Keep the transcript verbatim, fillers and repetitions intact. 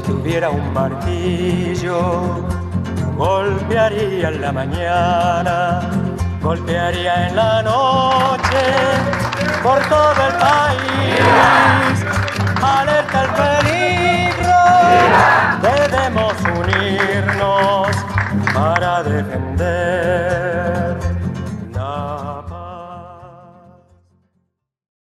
tuviera un martillo, golpearía en la mañana, golpearía en la noche, por todo el país.